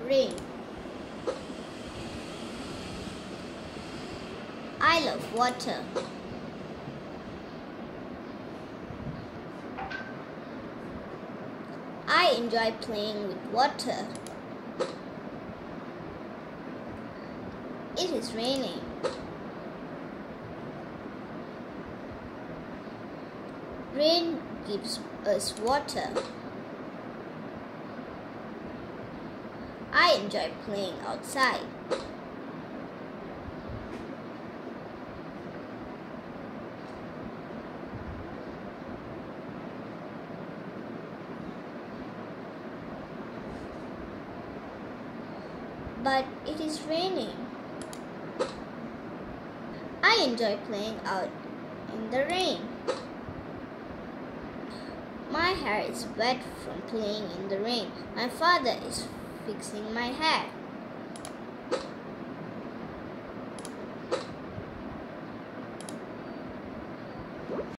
rain. I love water. I enjoy playing with water. It is raining. Rain gives us water. I enjoy playing outside. But it is raining. I enjoy playing out in the rain. My hair is wet from playing in the rain. My father is fixing my hair.